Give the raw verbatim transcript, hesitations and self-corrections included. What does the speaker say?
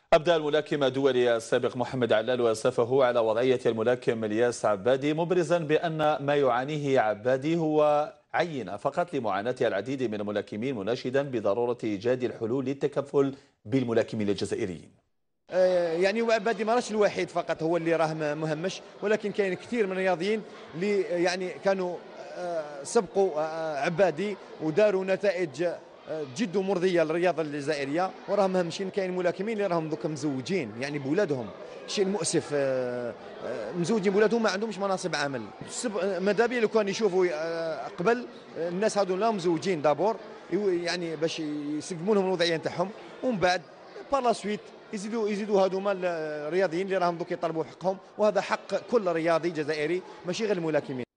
أبدأ الملاكم الدولي السابق محمد علال وأسفه على وضعية الملاكم الياس عبادي، مبرزا بأن ما يعانيه عبادي هو عينة فقط لمعاناة العديد من الملاكمين، مناشدا بضرورة إيجاد الحلول للتكفل بالملاكمين الجزائريين. آه، يعني عبادي ما راهش الوحيد فقط هو اللي راه مهمش، ولكن كاين كثير من الرياضيين اللي يعني كانوا آه، سبقوا آه، عبادي وداروا نتائج جد مرضيه للرياضه الجزائريه، وراه مهمشين. كاين ملاكمين اللي راهم دوك مزوجين يعني بولادهم، الشيء المؤسف آه، آه، مزوجين بولادهم ما عندهمش مناصب عمل. ماذا بيا لو كان يشوفوا آه، قبل الناس هذو لا مزوجين دابور، يعني باش يسقموا لهم الوضعيه نتاعهم، ومن بعد بار سويت يزيدوا يزيدوا هذوما الرياضيين اللي راهم دوك يطلبوا حقهم، وهذا حق كل رياضي جزائري ماشي غير الملاكمين.